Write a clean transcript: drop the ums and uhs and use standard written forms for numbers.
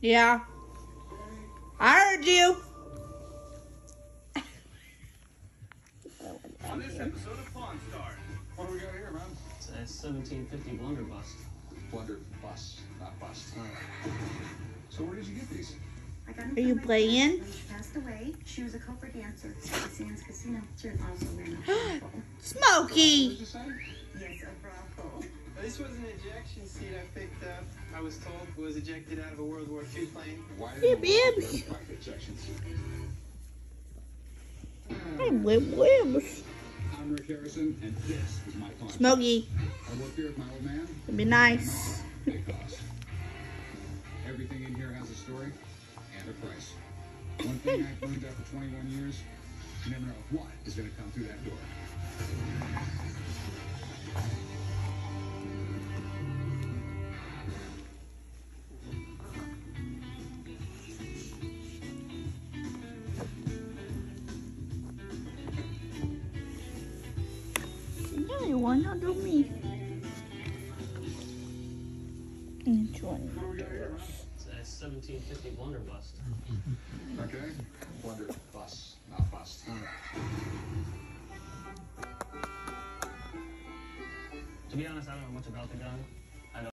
Yeah. I heard you. On this episode of Pawn Stars. What do we got here, man? It's a 1750 blunder bust. Blunder bust, not bust. So where did you get these? I got Are you playing? When she passed away, she was a Cobra dancer at the Sands Casino. She was also ran a brothel. What did Smokey. you say? Yes, a brothel. This was an ejection seat I picked up. I was told it was ejected out of a World War II plane. Why Hey, didn't you baby. private ejections? Hey, Wibs. I'm Rick Harrison, and this is my pawn. Smokey. I work here with my old man. It'd be nice. It costs. Everything in here has a story and a price. One thing I've learned after 21 years, you never know what is going to come through that door. Yeah, why not do me? Which one? What do we got here, man? It's a 1750 blunder bust. Okay. Blunder bust, not bust. To be honest, I don't know much about the gun.